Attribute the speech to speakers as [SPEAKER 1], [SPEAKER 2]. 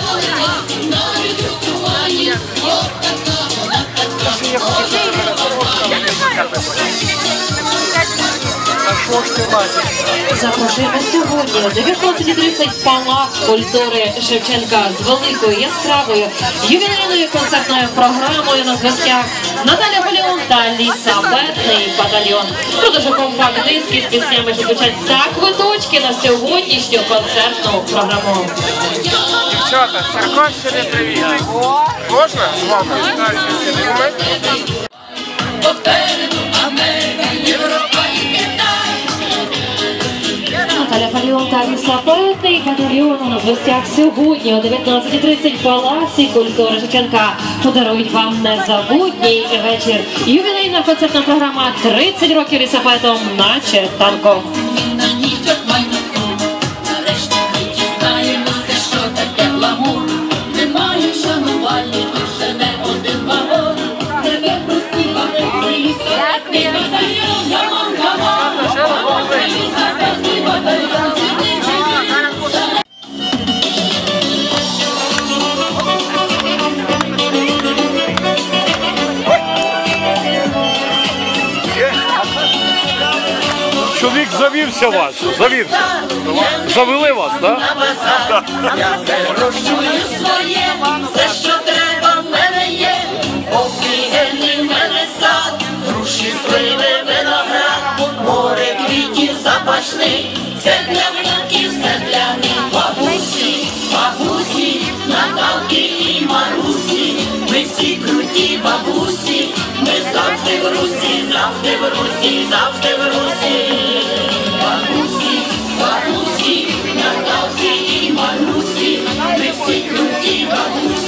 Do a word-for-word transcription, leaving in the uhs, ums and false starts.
[SPEAKER 1] Запрошуємо сьогодні о дев'ятнадцятій тридцять Палац культури Шевченка з великою яскравою ювілейною концертною програмою на зв'язках Наталя Поліон та Ліса Бетний батальйон. Продажу компакт-диски з піснями, що звучать за квиточки на сьогоднішню концертну програму.
[SPEAKER 2] Дівчата, Черкащини, привіт! Можна з вами?
[SPEAKER 1] Наталя Поліон та Ліса Бетний батальйон на гостях сьогодні о дев'ятнадцятій тридцять в Палаці культури Шевченка подарують вам незабутній вечір. Ювілейна концертна програма тридцять років лісапетом, наче танком.
[SPEAKER 3] Чоловік завівся вас, завівся. Завели вас, так? Да?
[SPEAKER 4] Я вирощую своє, все, що треба, в мене є. Офігенний в мене сад, груші, сливи, виноград, море квітів запашних. Це для внуків, все для них. Бабусі, бабусі, Наталки і Марусі. Ми всі круті бабусі, ми завжди в Русі, завжди в Русі, завжди в Русі. Бабусі, бабусі, Наталки і Марусі. Ми всі круті бабусі.